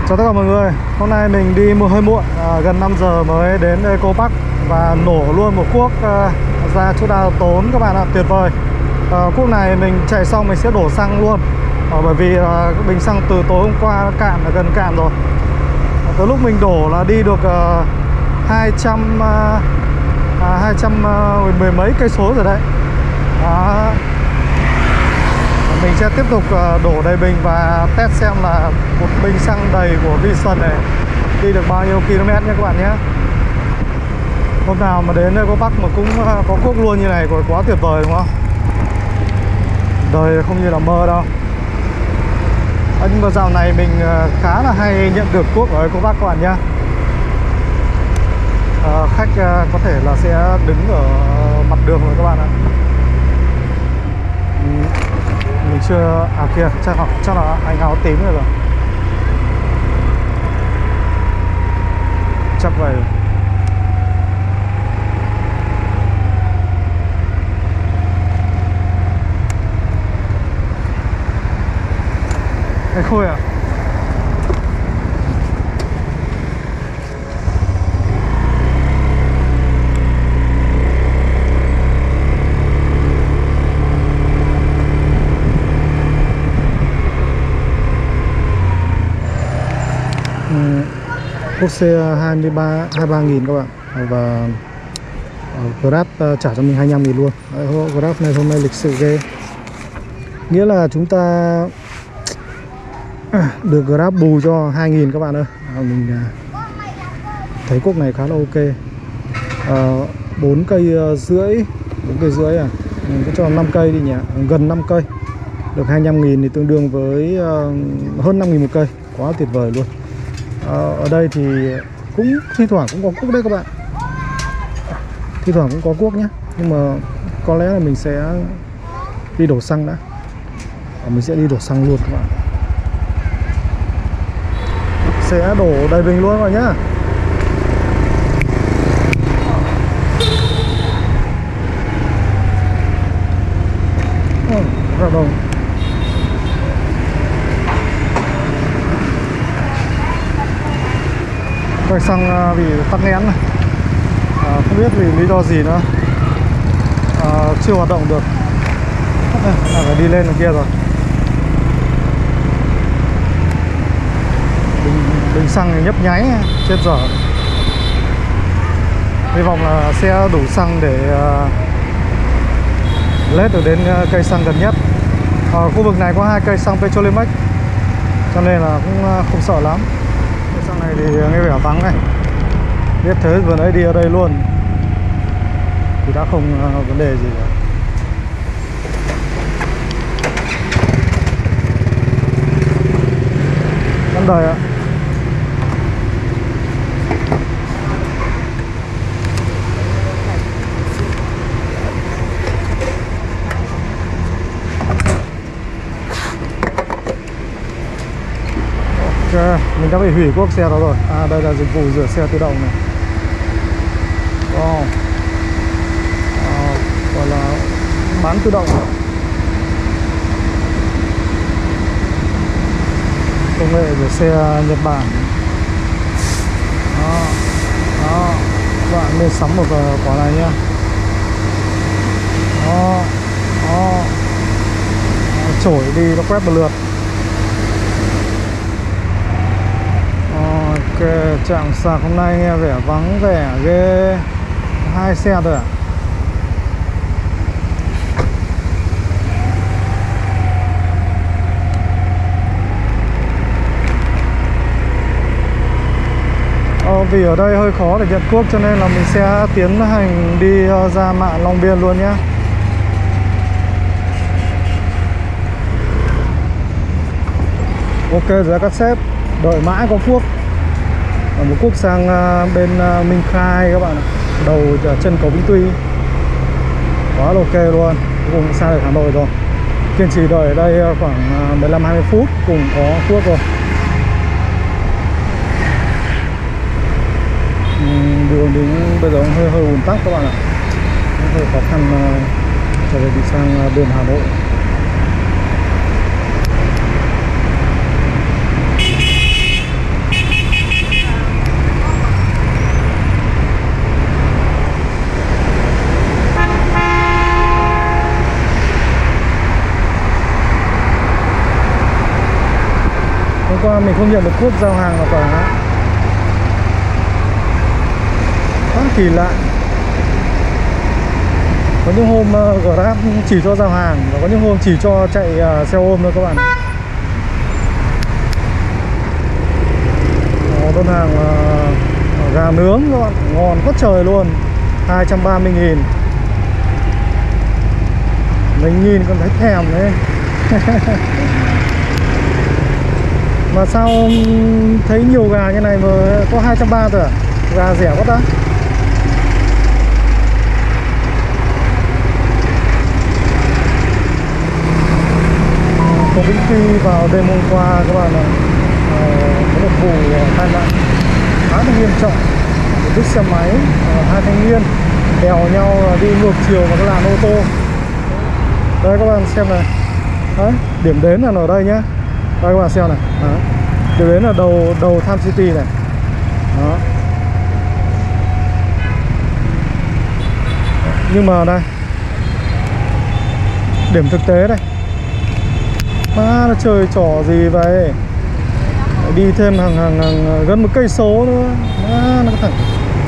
Chào tất cả mọi người. Hôm nay mình đi hơi muộn, gần 5 giờ mới đến Eco Park và nổ luôn một cuốc ra chỗ đa tốn các bạn ạ, tuyệt vời. Cuốc này mình chạy xong mình sẽ đổ xăng luôn, bởi vì bình xăng từ tối hôm qua nó cạn, là gần cạn rồi. Tới lúc mình đổ là đi được 200 mười mấy cây số rồi đấy. Mình sẽ tiếp tục đổ đầy bình và test xem là một bình xăng đầy của Vision này đi được bao nhiêu km nhé các bạn nhé. Hôm nào mà đến Eco Park mà cũng có cuốc luôn như này quá tuyệt vời đúng không? Đời không như là mơ đâu. Nhưng mà dạo này mình khá là hay nhận được cuốc ở Eco Park các bạn nhé. Khách có thể là sẽ đứng ở mặt đường rồi các bạn ạ. Mình chưa... kia chắc là anh áo tím rồi. Chắc vậy. Anh Khôi à? Cuốc xe 23.000 các bạn. Và Grab trả cho mình 25.000 luôn. Grab này hôm nay lịch sự ghê. Nghĩa là chúng ta được Grab bù cho 2.000 các bạn ơi. Mình thấy cuốc này khá là ok. 4 cây rưỡi à. Mình cứ cho 5 cây đi nhỉ. Gần 5 cây được 25.000 thì tương đương với hơn 5.000 một cây. Quá tuyệt vời luôn. Ở đây thì cũng thi thoảng cũng có cuốc đấy các bạn. Thi thoảng cũng có cuốc nhé. Nhưng mà có lẽ là mình sẽ đi đổ xăng đã. Mình sẽ đi đổ xăng luôn các bạn. Sẽ đổ đầy bình luôn các bạn nhá. Rất đông. Cây xăng bị tắc nghẽn này. Không biết vì lý do gì nữa, chưa hoạt động được. Phải đi lên kia rồi. Bình xăng thì nhấp nháy chết dở. Hy vọng là sẽ đủ xăng để lết được đến cây xăng gần nhất. Ở khu vực này có 2 cây xăng Petrolimex cho nên là cũng không sợ lắm. Cây xăng này thì nghe vẻ vắng này. Biết thế vừa nãy đi ở đây luôn thì đã không vấn đề gì cả. Vẫn đời ạ. Ok, mình đã bị hủy cuốc xe đó rồi. Đây là dịch vụ rửa xe tự động này. Wow. Gọi là bán tự động. Công nghệ của xe Nhật Bản. Đó. Các bạn nên sắm một quả này nhá. Đó. Chổi đi nó quét một lượt. Ok, trạm sạc hôm nay nghe vẻ vắng vẻ ghê. 2 xe thôi à? Vì ở đây hơi khó để nhận cuốc cho nên là mình sẽ tiến hành đi ra mạn Long Biên luôn nhé. Ok rồi các sếp, đợi mãi có cuốc. Một cuốc sang bên Minh Khai các bạn ạ. Đầu chân cầu Vĩnh Tuy. Quá là ok luôn. Cuối cùng sang được Hà Nội rồi. Kiên trì đợi ở đây khoảng 15-20 phút cùng có cuốc rồi. Đường đến bây giờ hơi ùn tắc các bạn ạ. Hơi khó khăn trở về đi sang bên Hà Nội. Hôm qua mình không nhận được cốt giao hàng nào cả. Quá kỳ lạ. Có những hôm Grab chỉ cho giao hàng, và có những hôm chỉ cho chạy xe ôm thôi các bạn. Đơn hàng gà nướng các bạn, ngon quá trời luôn, 230.000. Mình nhìn còn thấy thèm đấy. Mà sao thấy nhiều gà như này mà có 230 thôi à? Gà rẻ quá ta. Có Vĩnh Tuy vào đêm hôm qua các bạn ạ, có một vụ tai nạn khá là nghiêm trọng. Một chiếc xe máy, hai thanh niên đèo nhau đi ngược chiều vào cái làn ô tô. Đây các bạn xem này. Đấy, điểm đến là ở đây nhá. Đây các bạn xem này. Đấy. Điểm đến là đầu Tham City này. Đó. Nhưng mà đây, điểm thực tế đây. Má nó chơi trò gì vậy? Đi thêm hàng gần 1 cây số nữa. Má nó thẳng.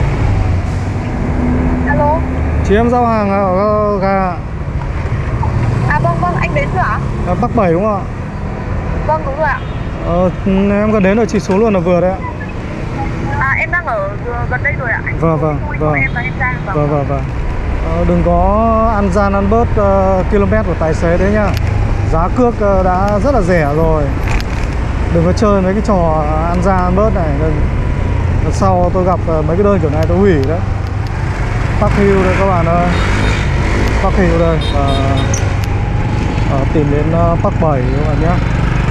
Alo. Chị em giao hàng ở gà. À vâng, anh đến chưa ạ? Bắc 7 đúng không ạ? Vâng, đúng rồi ạ. Em gần đến rồi, chị xuống luôn là vừa đấy ạ. À, em đang ở gần đây rồi ạ. Vâng. Em và em Giang. Vâng. Đừng có ăn gian ăn bớt km của tài xế đấy nhá. Giá cước đã rất là rẻ rồi. Đừng có chơi mấy cái trò ăn gian ăn bớt này. Lần sau tôi gặp mấy cái đơn kiểu này tôi hủy đấy. Park Hill đây các bạn ơi. Park Hill đây. Tìm đến Park 7 các bạn nhé.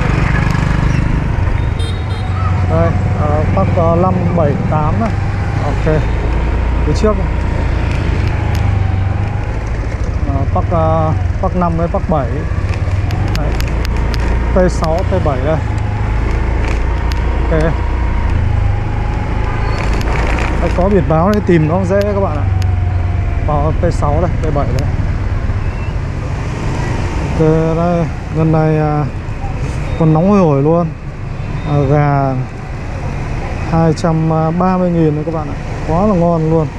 Đây, Park 5, 7, 8 này. Ok. Phía trước này. Park 5 với Park 7. Đấy. T6, T7 đây. Ok. Đây, có biển báo để tìm nó dễ các bạn ạ. Vào T6 đây, T7 đây. Ok, đây, gần này còn nóng hổi hổi luôn. Gà 230.000 đấy các bạn ạ. Quá là ngon luôn.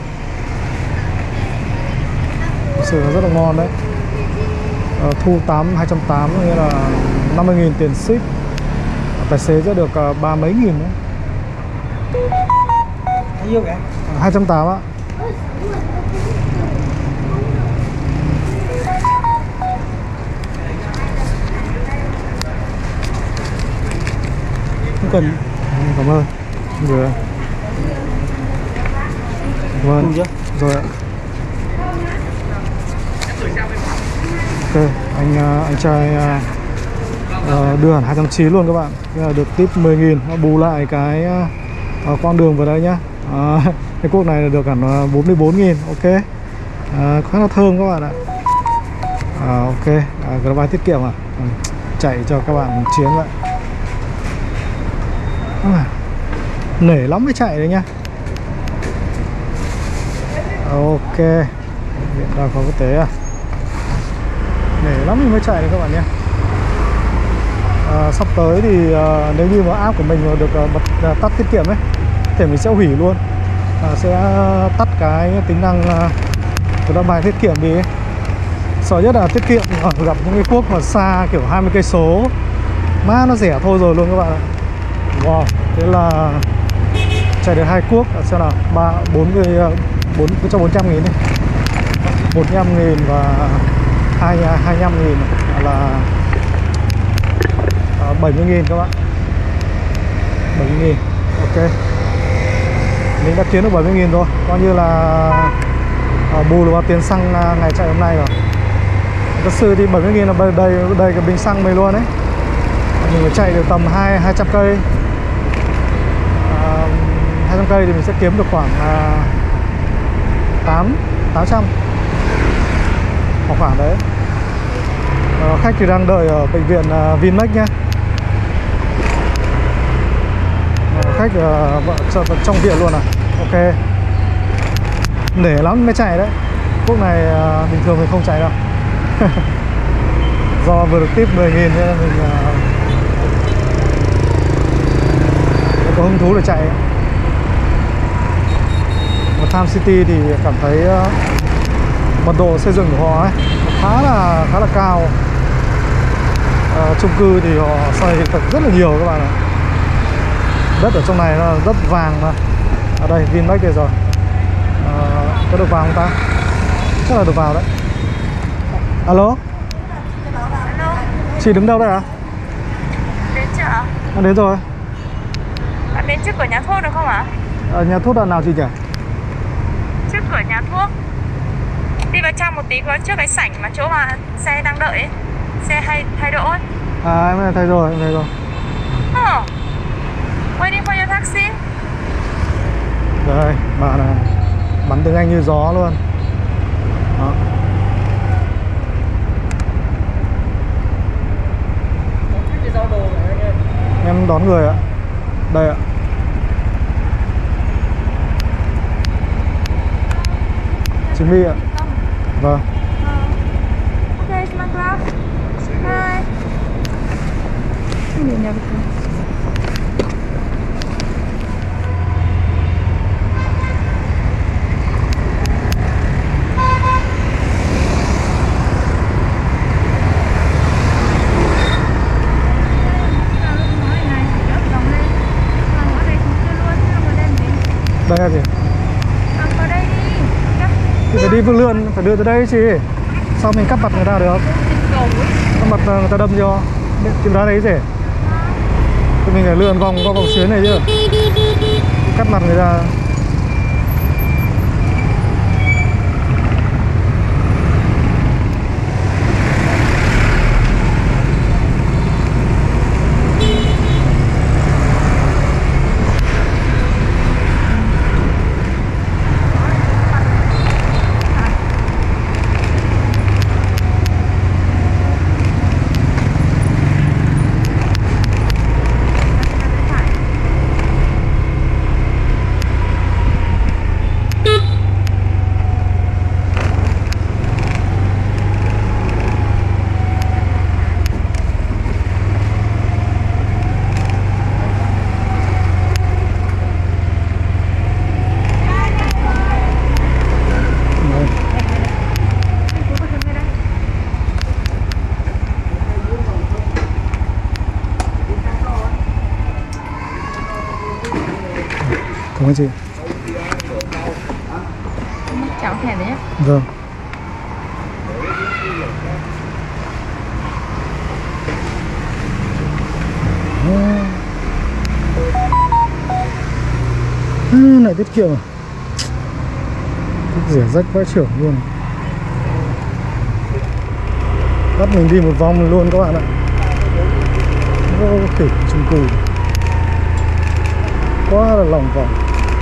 Thực sự là rất là ngon đấy. Thu 280, nghĩa là 50.000 tiền ship. Tài xế sẽ được 30 mấy nghìn đấy. Bao nhiêu kìa? 280 á. Không cần. Cảm ơn. Rồi. Vâng. Rồi ạ. Ok, anh trai đưa hẳn 290 luôn các bạn. Được tip 10.000, bù lại cái con đường vào đây nhá. Cái cuốc này được hẳn 44.000. Ok. Khá là thơm các bạn ạ. Ok, cái bài tiết kiệm chạy cho các bạn chiến vậy. Nể lắm mới chạy đấy nhá. Ok. Hiện đang có quốc tế à. Nể lắm thì mới chạy đấy các bạn nhé. Sắp tới thì nếu như mà app của mình mà được bật tắt tiết kiệm ấy thì mình sẽ hủy luôn. Sẽ tắt cái tính năng của đã bài tiết kiệm đi ấy. Sợ nhất là tiết kiệm gặp những cái cuốc mà xa kiểu 20 cây số. Má nó rẻ thôi rồi luôn các bạn ạ. Wow, thế là chạy được 2 cuốc xem nào, 400.000 đi. 45.000 và 25.000 là 70.000 các bạn. 70.000. Ok. Mình đã kiếm được 70.000 rồi. Coi như là bù được vào tiền xăng ngày chạy hôm nay rồi. Thật sự thì 70.000 là đầy cái bình xăng mình luôn đấy. Mình phải chạy được tầm 200 cây. 200 cây thì mình sẽ kiếm được khoảng 800 khoảng đấy. Khách thì đang đợi ở bệnh viện Vinmec nhé. Khách trong viện luôn à. Ok. Nể lắm mới chạy đấy. Cuốc này bình thường mình không chạy đâu. Do vừa được tip 10.000 nên là mình có hứng thú để chạy. Và Tham City thì cảm thấy mật độ xây dựng của họ ấy khá là cao. Chung cư thì họ xây rất là nhiều các bạn ạ. Đất ở trong này là đất vàng mà. Ở đây Vinmec đây rồi. Có được vào không ta? Chắc là được vào đấy. Alo? Hello. Chị đứng đâu đây ạ? Đến chưa ạ? Đến rồi. Bạn đến trước cửa nhà thuốc được không ạ? Nhà thuốc đoạn nào chị nhỉ? Trước cửa nhà thuốc. Đi vào trong một tí, có trước cái sảnh mà chỗ mà xe đang đợi ấy. Xe hay đỗ ấy. Em thấy rồi, em thấy rồi. Waiting for your taxi. Đây, bạn này bắn tiếng Anh như gió luôn. Đó. Em đón người ạ. Đây ạ. Chị My ạ. Vâng. Okay, it's my class. Hi. Đây là gì? Vào đây đi. Thì phải đi Vương Lượn, phải đưa tới đây chị. Sao mình cắt mặt người ta được? Cắt mặt người ta đâm cho. Tìm ra đấy gì? Thì mình phải lượn vòng qua vòng xuyến này chứ. Cắt mặt người ta. Cảm ơn chị. Cháu thẻ đấy nhé. Vâng. Lại tiết kiệm à? Rẻ rách vãi chưởng luôn. Bắt mình đi một vòng luôn các bạn ạ. Khỉ chung cư quá là lòng vòng.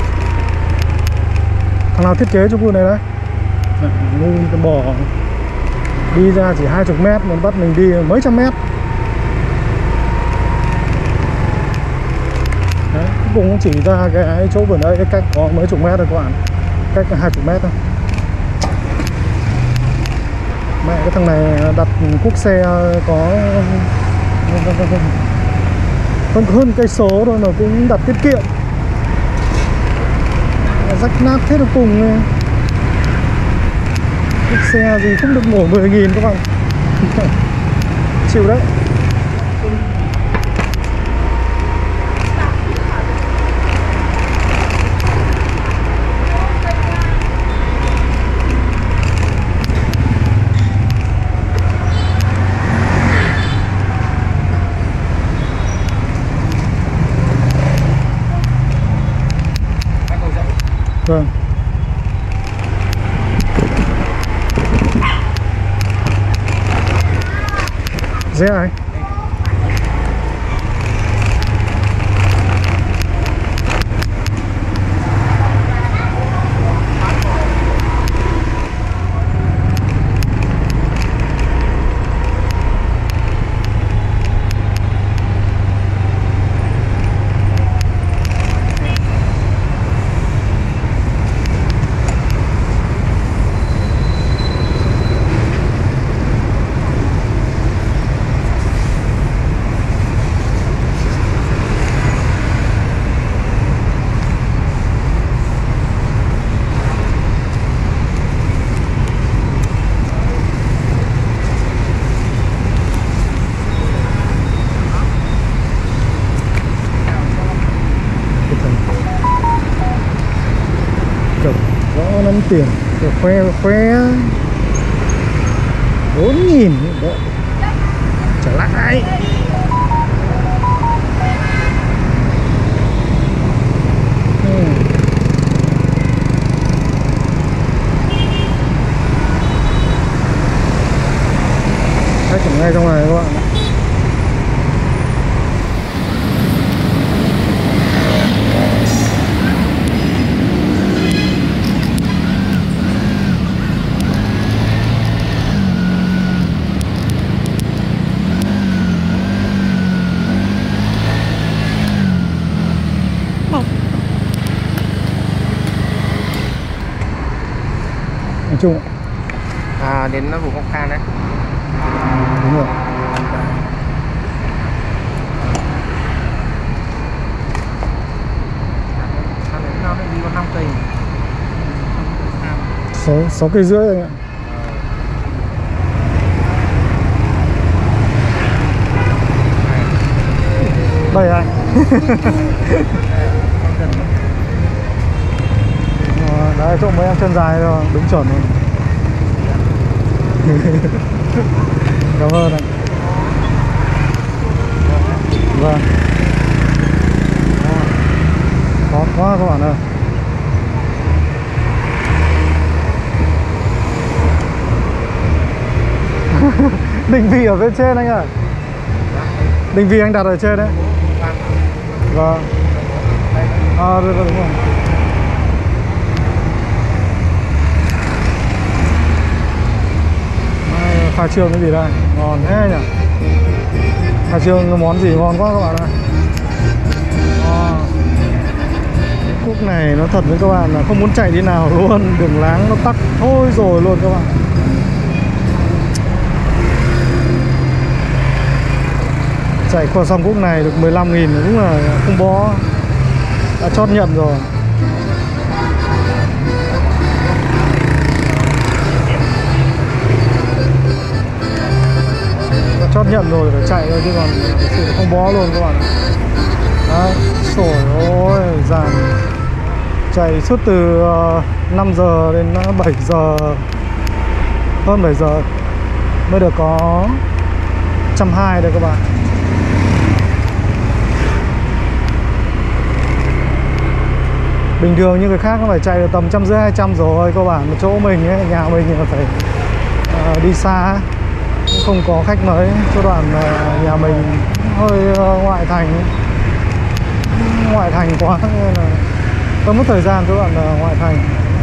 Thằng nào thiết kế chung cư này đấy? Ngu cái bò. Đi ra chỉ 20 mét mà bắt mình đi mấy trăm mét. Đấy, cuối cùng chỉ ra cái chỗ vườn đấy, cái cách có mấy chục mét thôi các bạn. Cách 20 mét thôi. Mẹ cái thằng này đặt cuốc xe có hơn cây số thôi mà cũng đặt tiết kiệm. Rách nát thế là cùng. Chiếc xe gì cũng được nổ 10.000 các bạn. Chịu đấy. Vâng. Dễ ai? cực rõ lắm tiền, khoe 4.000 đó. Trở lại. Khách ở ngay trong này các bạn. Nói chung đến vùng Ngọc Khan đấy. đúng rồi. Nó đi có 5 cây. 6 cây rưỡi anh ạ. Đây anh. Đấy, chỗ mấy em chân dài rồi, đúng chuẩn rồi. Cảm ơn anh. Vâng. Khó quá các bạn ơi. Định vị ở bên trên anh ạ. Định vị anh đặt ở trên đấy. Vâng. Đúng rồi. Khoai trương cái gì đây? Ngon thế nhỉ? Khoai trương món gì ngon quá các bạn ơi. Khúc này nó thật với các bạn là không muốn chạy đi nào luôn. Đường láng nó tắc thôi rồi luôn các bạn. Chạy qua xong khúc này được 15.000 cũng là không bó. Đã chót nhận rồi. Chót nhận rồi phải chạy thôi chứ còn thực sự không bó luôn các bạn. Đấy, trời ơi, dàn chạy suốt từ 5 giờ đến 7 giờ, hơn 7 giờ mới được có 120 đây các bạn. Bình thường như người khác nó phải chạy được tầm 150-200 rồi các bạn. Một chỗ mình ấy, nhà mình là phải đi xa, không có khách mấy. Chỗ đoạn nhà mình hơi ngoại thành quá nên là tôi mất thời gian chỗ đoạn ngoại thành.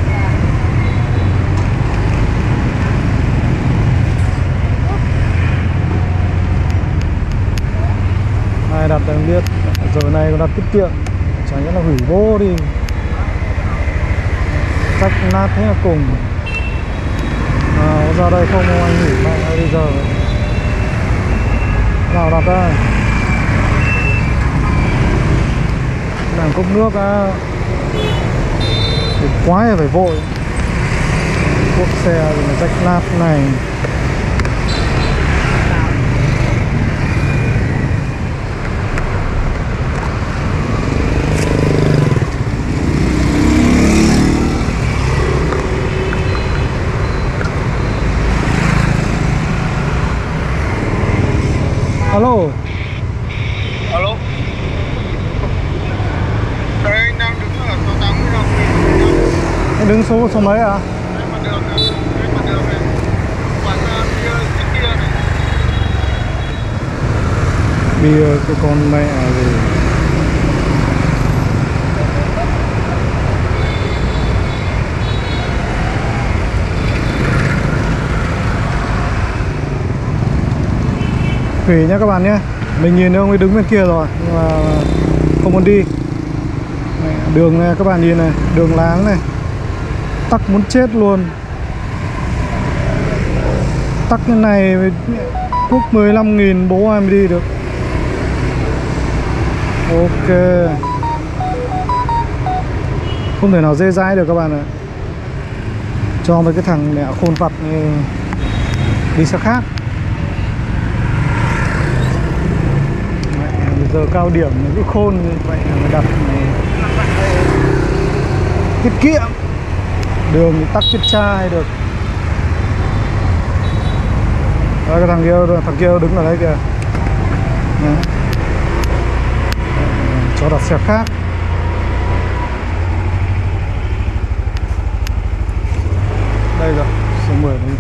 Ai đặt đang biết giờ này còn đặt tiết kiệm, chẳng nghĩa là hủy bô đi, rách nát thế là cùng. Ra đây không anh hủy mẹ bây giờ nào đặt đây. Làm cốc nước á, quá là phải vội. Quốc xe thì nó rách nát này. Alo. Alo. Đây anh đang đứng ở số 80 Hồng. Anh đứng số mấy à? Đây mặt đường này. Đây mặt đường này. Quán bia trên kia này. Bia cái con mẹ gì. Hủy nhá các bạn nhé. Mình nhìn ông ấy đứng bên kia rồi nhưng mà không muốn đi. Đường này các bạn nhìn này, đường láng này, tắc muốn chết luôn. Tắc như này Quốc 15.000 bố ai mới đi được. Ok, không thể nào dễ dãi được các bạn ạ. Cho mấy cái thằng mẹ khôn vặt đi xe khác. Giờ cao điểm nó cứ khôn như vậy là đặt này. tiết kiệm, đường thì tắc chết chai được. Đấy, cái thằng kia đứng ở đấy kìa. Đấy. Cho đặt xe khác. Đây rồi, số 10 này.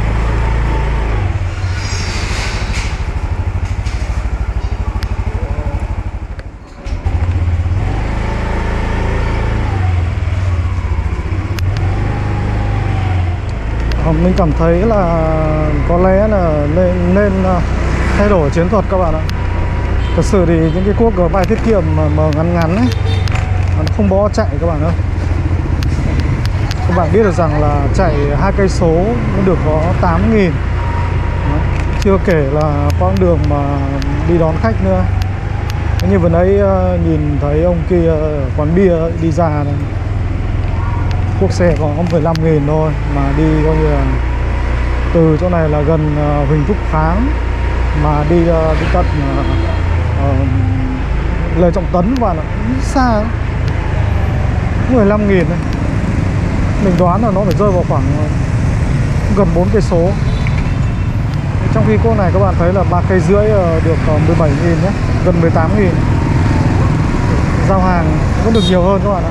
Mình cảm thấy là có lẽ là nên thay đổi chiến thuật các bạn ạ. Thật sự thì những cái cuốc Grabbuy tiết kiệm mà ngắn ngắn ấy, nó không bó chạy các bạn ơi. Các bạn biết được rằng là chạy 2 cây số nó được có 8.000. Chưa kể là quãng đường mà đi đón khách nữa. Thế như vừa nãy nhìn thấy ông kia ở quán bia đi ra này, cuốc xe có 15.000 thôi mà đi coi như là từ chỗ này là gần Huỳnh Thúc Kháng mà đi tận Lê Trọng Tấn và xa 15.000 đấy. Mình đoán là nó phải rơi vào khoảng gần 4 cây số. Trong khi cô này các bạn thấy là 3,5 cây được 17.000 nhé, gần 18.000. Giao hàng vẫn được nhiều hơn các bạn ạ.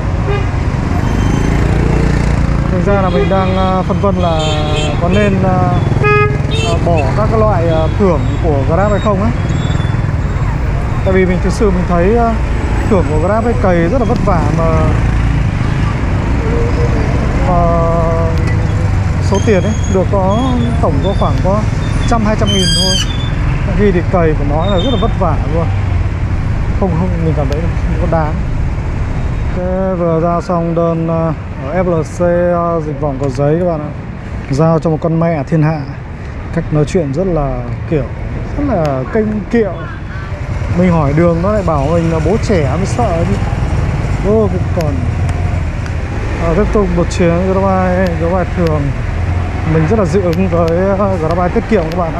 Thực ra là mình đang phân vân là có nên bỏ các cái loại thưởng của Grab hay không ấy. Tại vì mình thực sự mình thấy thưởng của Grab ấy cày rất là vất vả mà số tiền ấy được có tổng có khoảng có 100-200.000 thôi. Khi thì cày của nó là rất là vất vả luôn. Không mình cảm thấy không có đáng. Thế vừa ra xong đơn ở FLC Dịch Vọng Cầu Giấy các bạn ạ. Giao cho một con mẹ thiên hạ. Cách nói chuyện rất là kiểu rất là kênh kiệu. Mình hỏi đường nó lại bảo mình là bố trẻ mới sợ chứ. Ô còn tiếp tục một chuyến Grabbuy thường. Mình rất là dị ứng với Grabbuy tiết kiệm các bạn ạ.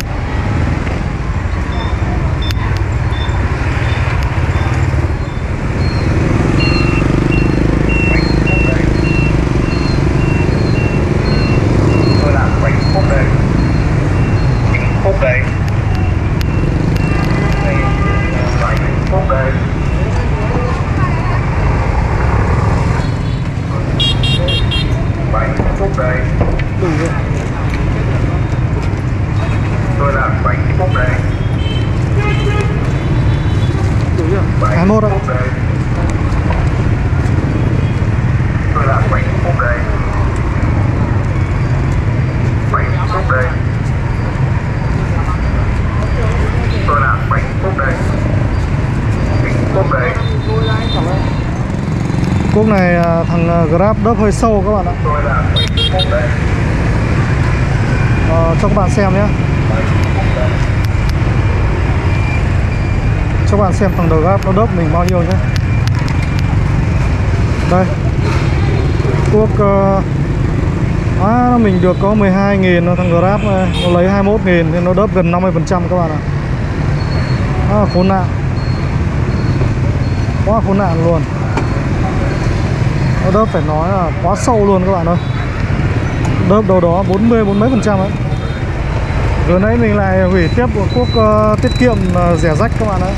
Tôi là 7 phút đây. 21 ạ. Tôi là 7 phút đây. 7 phút đây. Tôi là 7 phút đây. 7 phút đây. Cuốc này thằng Grab đớp hơi sâu các bạn ạ. Tôi là 7 phút đây. Cho các bạn xem nhé. Cho các bạn xem thằng Grab nó đớp mình bao nhiêu nhé. Đây. Cuốc mình được có 12.000, thằng Grab này, nó lấy 21.000 nên nó đớp gần 50% các bạn ạ. Khốn nạn. Quá khốn nạn luôn. Nó đớp phải nói là quá sâu luôn các bạn ơi. Đớp đâu đó 40 mấy % ấy. Vừa nãy mình lại hủy tiếp một cuốc tiết kiệm rẻ rách các bạn ạ.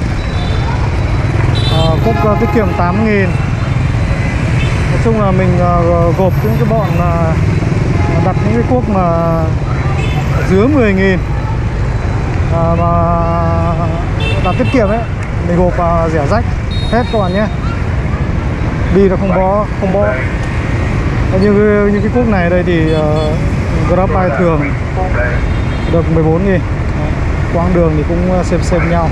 Cuốc tiết kiệm 8.000. Nói chung là mình gộp những cái bọn đặt những cái cuốc mà dưới 10.000 mà đặt tiết kiệm ấy, mình gộp rẻ rách hết các bạn nhé. Đi là không bó. Như cái cuốc này đây thì Grabbuy thường được 14.000. Quãng đường thì cũng xem nhau.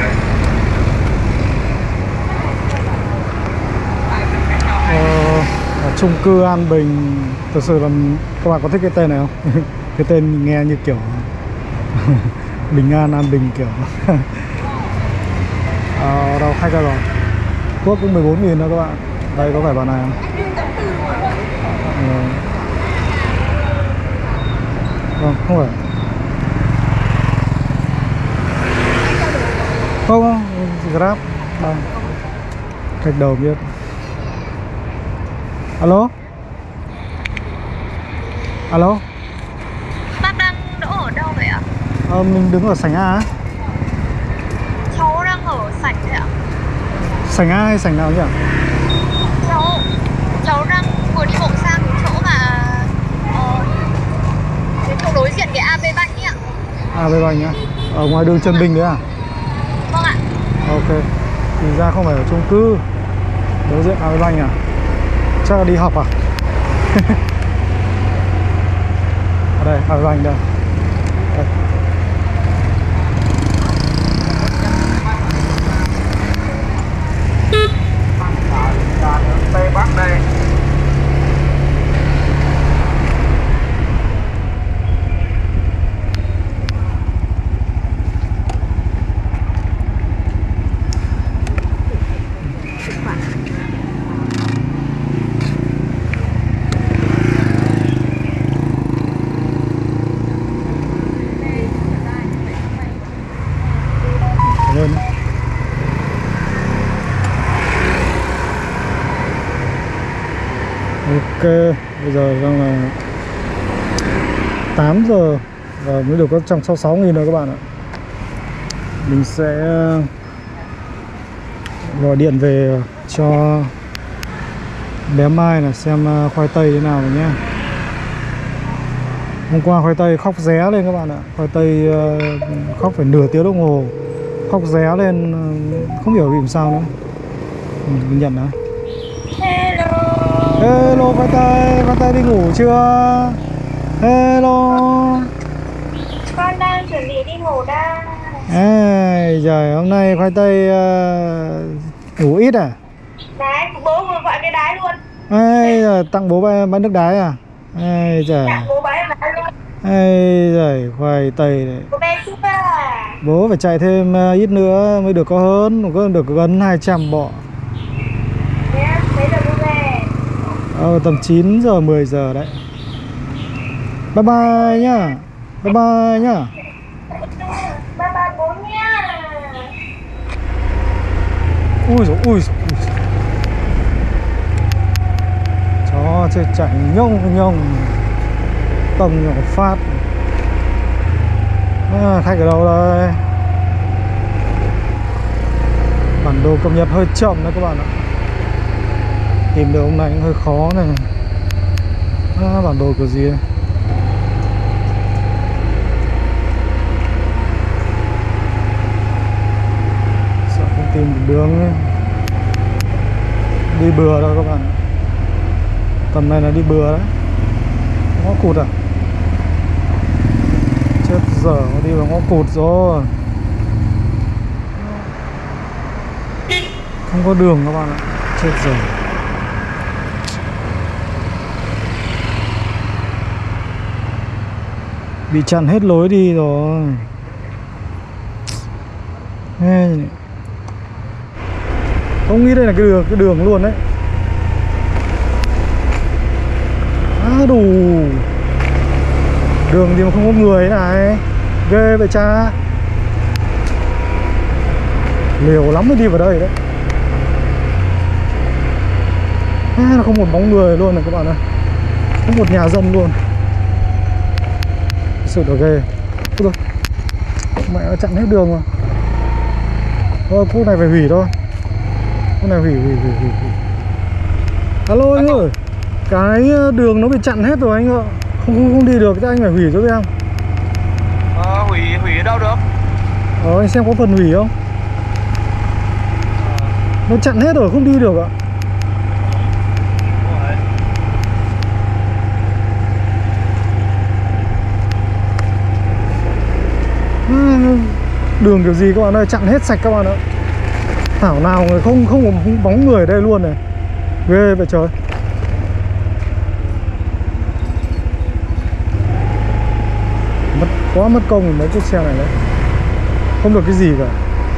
Ở chung cư An Bình, thực sự là các bạn có thích cái tên này không? Cái tên nghe như kiểu Bình An, An Bình kiểu. Đâu khách ra rồi. Cuốc cũng 14.000 đó các bạn. Đây có phải bạn này không? Không phải. Không, Grab. Đây. Cách đầu biết. Alo. Alo. Bác đang đỗ ở đâu vậy ạ? Mình đứng ở sảnh A á. Cháu đang ở sảnh đấy ạ. Sảnh A hay sảnh nào nhỉ? Cháu đang vừa đi bộ sang cái chỗ mà cái chỗ đối diện cái AB Bank ấy ạ. AB Bank nhá. Ở ngoài đường Trần Bình đấy à? Vâng ạ. Ok. Thì ra không phải ở chung cư. Đối diện AB Bank à? Chắc là đi học à? Ở đây, AB Bank đây. Đây. Tây Bắc đây. Lên. Ok, bây giờ đang là 8 giờ và mới được có 166.000 rồi các bạn ạ. Mình sẽ gọi điện về cho bé Mai là xem khoai tây thế nào rồi nhé. Hôm qua khoai tây khóc ré lên các bạn ạ. Khoai tây khóc phải nửa tiếng đồng hồ. Khóc ré lên không hiểu vì làm sao nữa. Mình nhận đã. Hello. Hello khoai tây đi ngủ chưa? Hello. Con đang chuẩn bị đi ngủ đây. Ê, trời, hôm nay khoai tây ngủ ít à? Đấy, bố vừa gọi cái đái luôn. Ê, giờ tặng bố bánh nước đái à? Ê, trời. Tặng bố bánh đái luôn. Ê, trời, khoai tây này. Bố bé chưa à? Bố phải chạy thêm ít nữa mới được có hơn, có được gần 200 bọ. Thế mấy giờ bố về? Tầm 9 giờ 10 giờ đấy. Bye bye nhá. Bye bye nhá. Bye bye bố nha. Ui dồi, ui dồi, ui dồi. Chó chơi chạy nhông nhông. Tầm nhỏ phát. Khách ở đâu đây? Bản đồ cập nhật hơi chậm đấy các bạn ạ. Tìm được hôm nay cũng hơi khó này. Bản đồ kiểu gì đây? Sợ không tìm được đường ấy. Đi bừa đâu các bạn. Tầm này là đi bừa đấy. Ngõ cụt à? Chết dở, đi vào ngõ cụt rồi. Không có đường các bạn ạ. Chết dở. Bị chặn hết lối đi rồi. Không nghĩ đây là cái đường luôn đấy. Đủ. Đường thì mà không có người thế này. Ghê vậy cha. Liều lắm mới đi vào đây đấy. Nó không một bóng người luôn này các bạn ơi. Không một nhà dân luôn. Sự là ghê. Ôi giời. Mẹ nó chặn hết đường mà. Thôi phút này phải hủy thôi. Phút này hủy. Alo anh ơi. Cái đường nó bị chặn hết rồi anh ạ. Không đi được, anh phải hủy cho em. Hủy ở đâu được? Anh xem có phần hủy không? Nó chặn hết rồi, không đi được ạ. Đường kiểu gì các bạn ơi, chặn hết sạch các bạn ạ. Thảo nào người không có bóng người ở đây luôn này. Ghê vậy trời. Quá mất công mấy chiếc xe này đấy. Không được cái gì cả.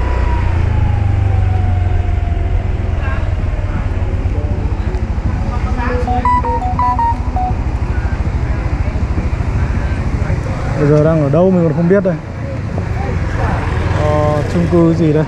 Bây giờ đang ở đâu mình còn không biết đây. Chung cư gì đây.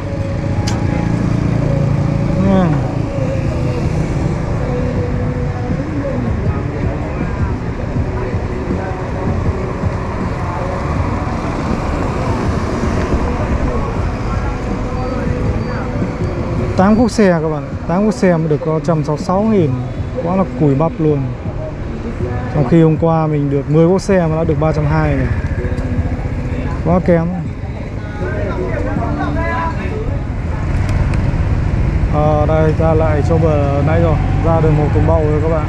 8 cuốc xe các bạn, 8 cuốc xe mới được có 166.000, quá là cùi bắp luôn. Trong khi hôm qua mình được 10 cuốc xe mà đã được 320 này, quá kém. Đây ra lại chỗ bờ nãy rồi, ra đường Hồ Tùng Mậu rồi các bạn.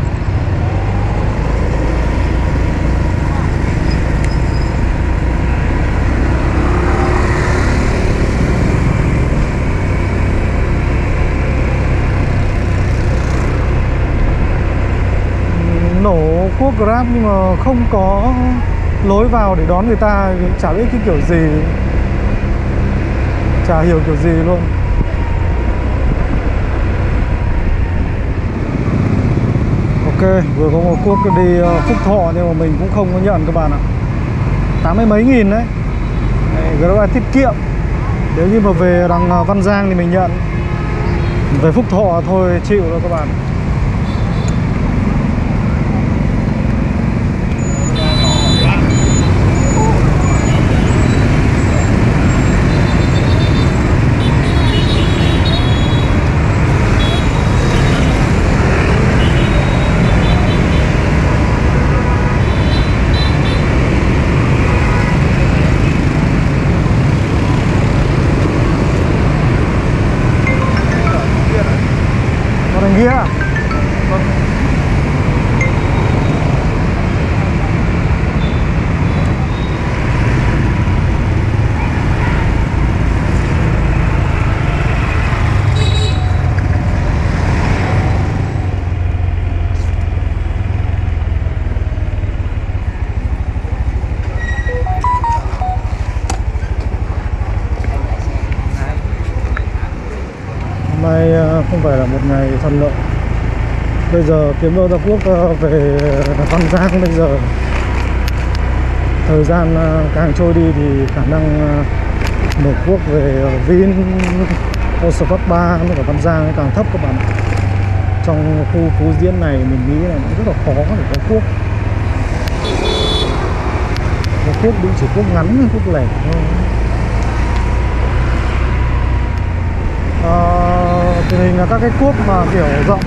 Nổ cuốc Grab nhưng mà không có lối vào để đón người ta, chả biết cái kiểu gì, chả hiểu kiểu gì luôn. Ok, vừa có một cuốc đi Phúc Thọ nhưng mà mình cũng không có nhận các bạn ạ. 80 mấy nghìn đấy. Grab tiết kiệm. Nếu như mà về đằng Văn Giang thì mình nhận. Về Phúc Thọ thôi chịu rồi các bạn. Nghĩa à? Hôm nay không phải là một ngày thuận lợi. Bây giờ kiếm đâu ra cuốc về Văn Giang, bây giờ thời gian càng trôi đi thì khả năng mở cuốc về Vin, Osophat 3 với cả Văn Giang càng thấp các bạn. Trong khu Phú Diễn này mình nghĩ là rất là khó để có cuốc. Có cuốc cũng chỉ cuốc ngắn, cuốc lẻ thôi. Tình hình là các cái cuốc mà kiểu rộng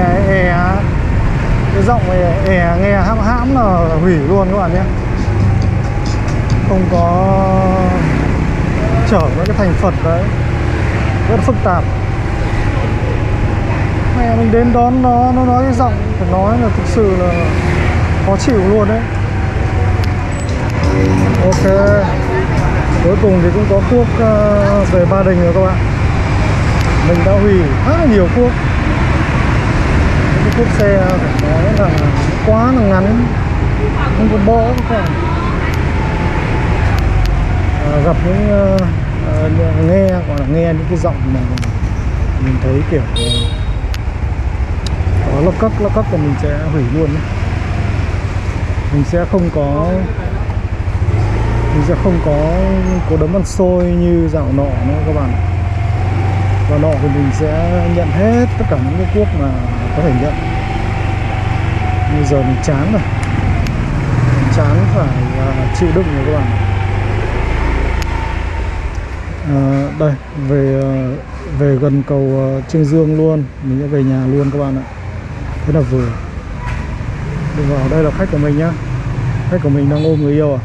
cái rộng nghe hãm là hủy luôn các bạn nhé, không có chở với cái thành phần đấy, rất phức tạp. Mẹ mình đến đón nó nói cái giọng phải nói là thực sự là khó chịu luôn đấy. Ok, cuối cùng thì cũng có cuốc về Ba Đình rồi các bạn. Mình đã hủy khá là nhiều cuốc. Những cái cuốc xe phải nói là quá là ngắn, không có bõ các bạn. Gặp những nghe, gọi là nghe những cái giọng mà mình thấy kiểu có lóc cóc thì mình sẽ hủy luôn. Mình sẽ không có cố đấm ăn xôi như dạo nọ nữa các bạn. Và nọ thì mình sẽ nhận hết tất cả những cái cuốc mà có thể nhận. Bây giờ mình chán rồi, mình chán phải chịu đựng rồi các bạn. Đây về gần cầu Trương Dương luôn, mình sẽ về nhà luôn các bạn ạ. Thế là vừa. Đừng vào đây là khách của mình nhá. Khách của mình đang ôm người yêu à?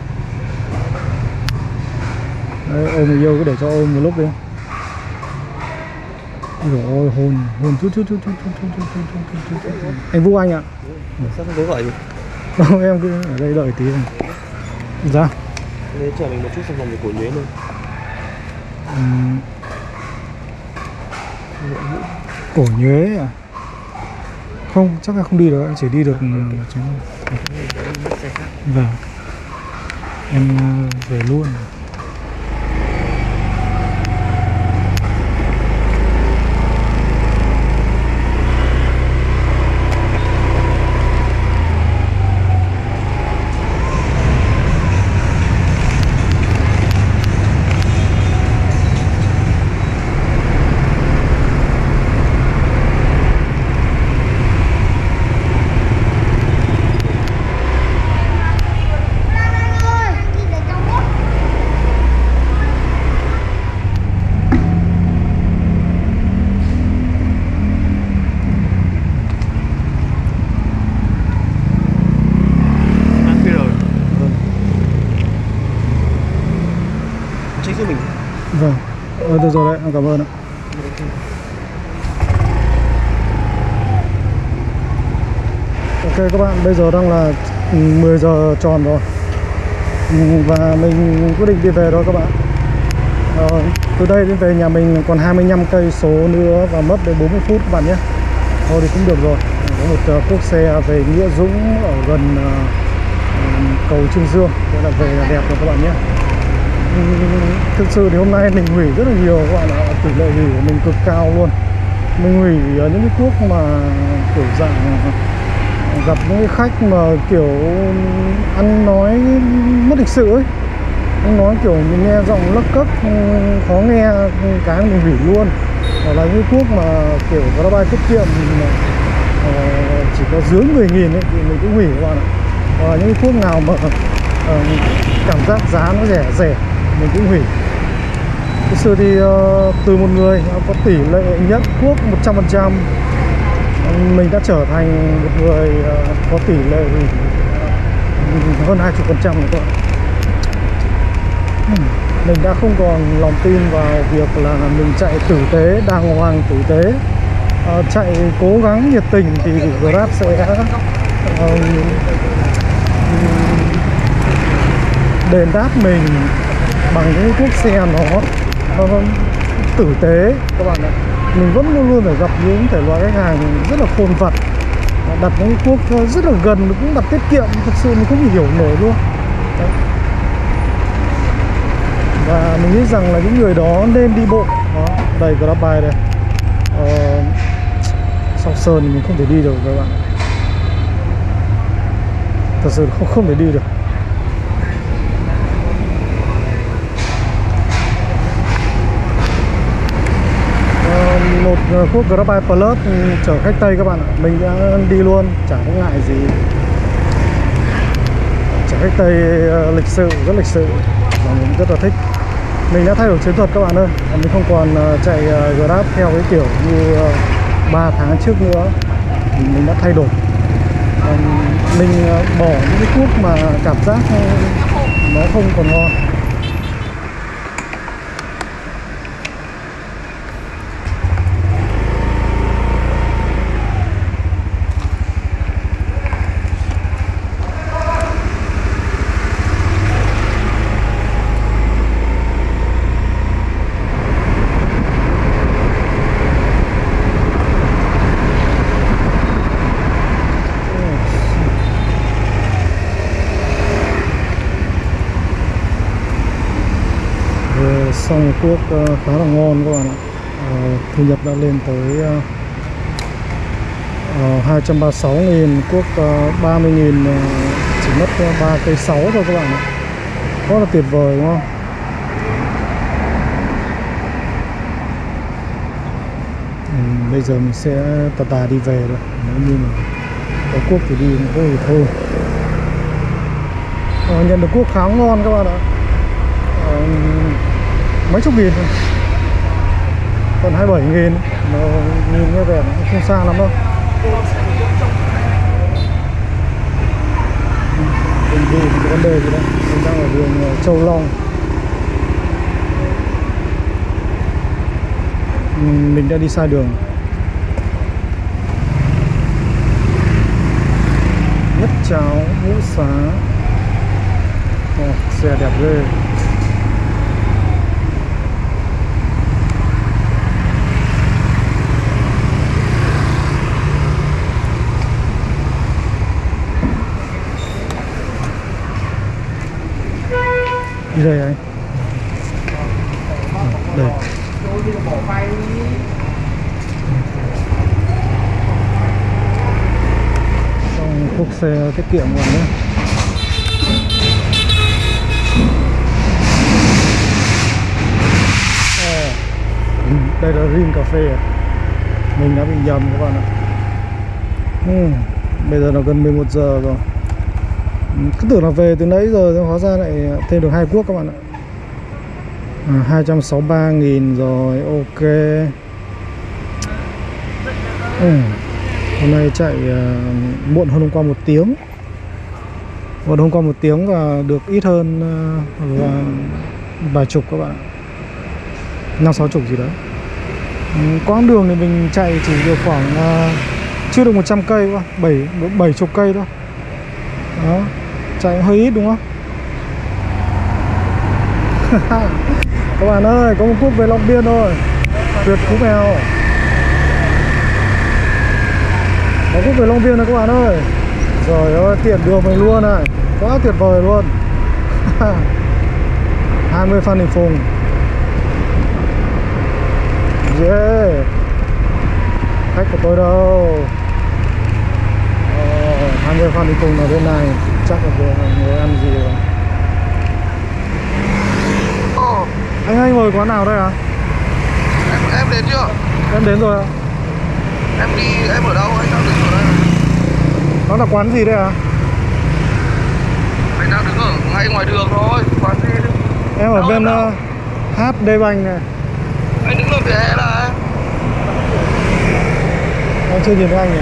Đấy, ôm người yêu cứ để cho ôm một lúc đi. Rồi hôn chút. Anh Vũ Anh ạ. Sao không có gọi gì? Đâu em cứ ở đây đợi tí này. Ra. Nên chờ mình một chút xong vòng về Cổ Nhuế luôn. Cổ Nhuế à? Không, chắc là không đi được, chỉ đi được vâng. Em về luôn. rồi đấy, cảm ơn ạ. Ok các bạn, bây giờ đang là 10 giờ tròn rồi. Và mình quyết định đi về thôi các bạn. Từ đây đến về nhà mình còn 25 cây số nữa và mất đến 40 phút các bạn nhé. Thôi thì cũng được rồi. Có một cuốc xe về Nghĩa Dũng ở gần cầu Trương Dương, thế là về là đẹp rồi các bạn nhé. Thực sự thì hôm nay mình hủy rất là nhiều các bạn ạ. Tỷ lệ hủy của mình cực cao luôn. Mình hủy những cái cuốc mà kiểu dạng gặp những cái khách mà kiểu ăn nói mất lịch sự ấy, anh nói kiểu mình nghe giọng lấp cấp khó nghe, cái mình hủy luôn. Hoặc là những cuốc mà kiểu Grabbuy tiết kiệm chỉ có dưới 10.000 ấy thì mình cũng hủy các bạn ạ. Hoặc là những cuốc nào mà cảm giác giá nó rẻ mình cũng hủy. Thực sự thì từ một người có tỷ lệ nhận cuốc 100%, mình đã trở thành một người có tỷ lệ hơn 20% rồi các bạn. Mình đã không còn lòng tin vào việc là mình chạy tử tế, đàng hoàng tử tế, chạy cố gắng nhiệt tình thì Grab sẽ đền đáp mình bằng những cuốc xe nó tử tế các bạn ạ. Mình vẫn luôn luôn phải gặp những thể loại khách hàng rất là khôn vặt, đặt những cuốc rất là gần, cũng đặt tiết kiệm, thật sự mình không hiểu nổi luôn. Đấy. Và mình nghĩ rằng là những người đó nên đi bộ. Đó, đây Grabbuy đây. Sóc Sơn thì mình không thể đi được các bạn. Thật sự không thể đi được. Một cuốc Grabbuy Plus chở khách Tây các bạn ạ. Mình đã đi luôn, chả có ngại gì. Chở khách Tây lịch sự, rất lịch sự và mình rất là thích. Mình đã thay đổi chiến thuật các bạn ơi. Mình không còn chạy Grab theo cái kiểu như 3 tháng trước nữa. Mình đã thay đổi. Mình bỏ những cái cuốc mà cảm giác nó không còn ngon. Xong cuốc khá là ngon các bạn ạ. Thu nhập đã lên tới 236.000, cuốc 30.000 chỉ mất 3 cây 6 thôi các bạn ạ. Rất là tuyệt vời đúng không? Bây giờ mình sẽ tà đi về rồi. Nếu như mà có cuốc thì đi, không thì thôi. Nhận được cuốc khá ngon các bạn ạ. Mấy chục nghìn thôi, còn 27.000, mà nhìn như vẻ nó không xa lắm đâu. Mình đi có vấn đề gì đấy. Mình đang ở đường Châu Long. Mình đã đi sai đường. Nhất Cháo, Ngũ Xá. Xe đẹp ghê. Đi đây anh. Đây. Xong cuốc xe tiết kiệm còn nữa. Đây là Rin Cà Phê à? Mình đã bị nhầm các bạn ạ. Bây giờ là gần 11 giờ rồi. Cứ tưởng là về từ nãy giờ, hóa ra lại thêm được 2 cuốc các bạn ạ. 263.000 rồi, ok. Hôm nay chạy muộn hơn hôm qua 1 tiếng. Muộn hôm qua 1 tiếng và được ít hơn vài chục các bạn. 50-60 gì đấy. Quãng đường thì mình chạy chỉ được khoảng chưa được 100 cây quá, 70 cây thôi. Đó, chạy hơi ít đúng không? Các bạn ơi, có một cúp về Long Biên thôi. Tuyệt Phú Mèo. Có cúp về Long Biên rồi các bạn ơi. Trời ơi, tiện đường mình luôn này. Quá tuyệt vời luôn. 20 Phan Đình Phùng. Yeah. Khách của tôi đâu? 20 Phan Đình Phùng ở bên này. Chắc là vừa ngồi ăn gì rồi. Anh ngồi quán nào đây à? Em đến chưa? Em đến rồi ạ. Em đi, em ở đâu? Anh đang đứng ở đây. Nó là quán gì đây à? Anh đang đứng ở ngay ngoài đường thôi. Quán gì? Em ở bên HD Bank này. Anh đứng ở vỉa hè là Em chưa nhìn thấy anh nhỉ?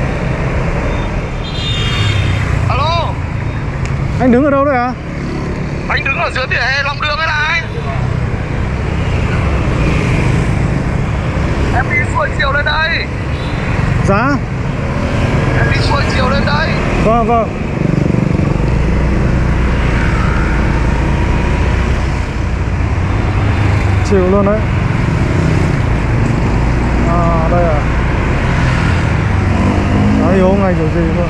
alo. Anh đứng ở đâu đây à? Anh đứng ở dưới vỉa hè lòng đường ấy này. Em đi xuôi chiều lên đây. Dạ? Em đi xuôi chiều lên đây. Vâng vâng. Chịu luôn đấy. À đây à. Đó hiểu ngay kiểu gì luôn.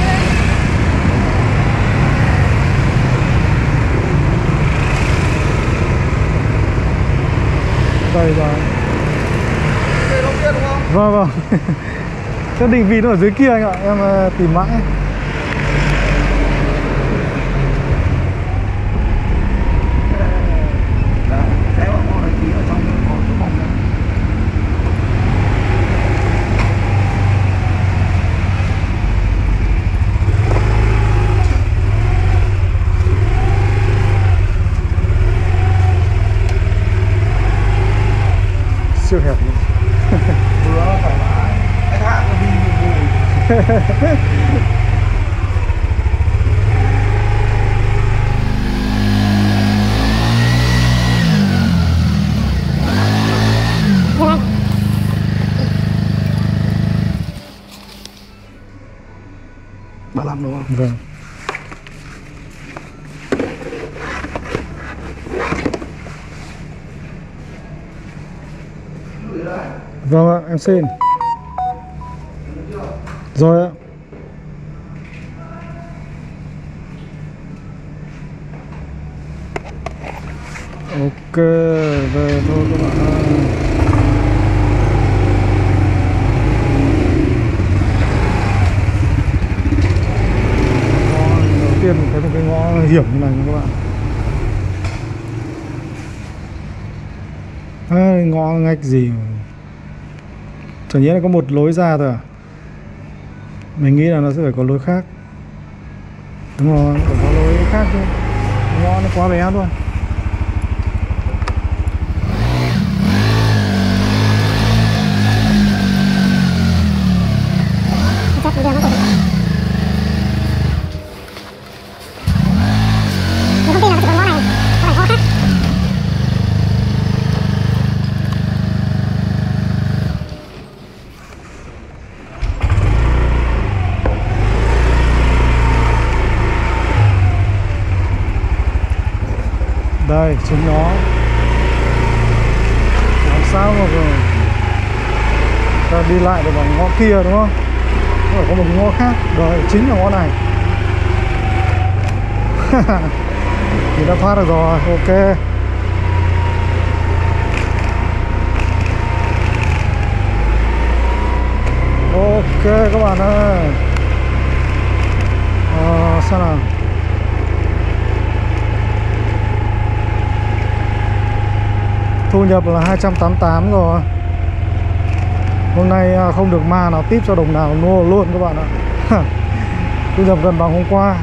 Đây rồi. Về Long Biên đúng không? Vâng vâng. Cái định vị nó ở dưới kia anh ạ. Em tìm mãi. Siêu hẹp luôn. Vừa thoải mái. Anh hạ còn đi mùi. Đúng không? Vâng. Vâng ạ, em xin. Rồi ạ. Ok, về thôi các bạn ơi. Đầu tiên mình thấy một cái ngõ hiểm như này nha các bạn. Ngõ ngách gì mà. Chẳng nhẽ là có một lối ra thôi à? Mình nghĩ là nó sẽ phải có lối khác. Đúng rồi, phải có lối khác thôi. Ngõ nó quá bé luôn. Đây, chính nó. Làm sao mà ta đi lại được bằng ngõ kia đúng không? Phải có một ngõ khác. Rồi, chính là ngõ này. Thì đã thoát được rồi, ok. Ok các bạn ơi. Sao nào? Thu nhập là 288 rồi. Hôm nay không được ma nào tip cho đồng nào luôn các bạn ạ. Thu nhập gần bằng hôm qua.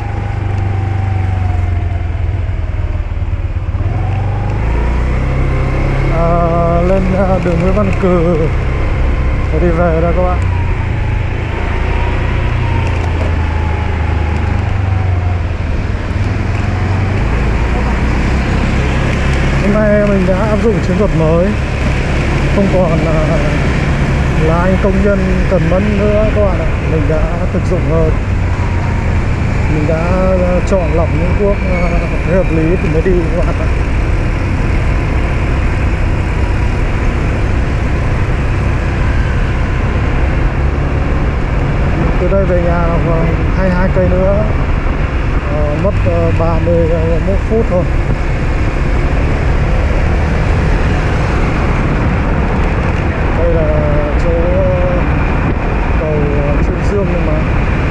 Lên đường Nguyễn Văn Cừ để đi về đây các bạn. Hôm nay mình đã áp dụng chiến thuật mới, không còn là anh công nhân cần mẫn nữa các bạn ạ. Mình đã thực dụng hơn, mình đã chọn lọc những cuốc hợp lý thì mới đi các bạn ạ. Từ đây về nhà là khoảng 22 cây nữa, mất 31 phút thôi. Đây là chỗ cầu Trương Dương nhưng mà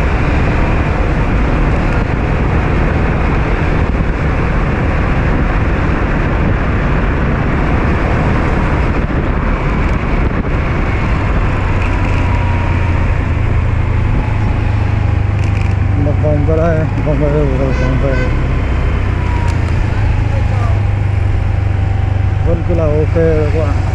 một vòng ra đây, vòng về rồi vòng về vẫn cứ là ok rồi các bạn.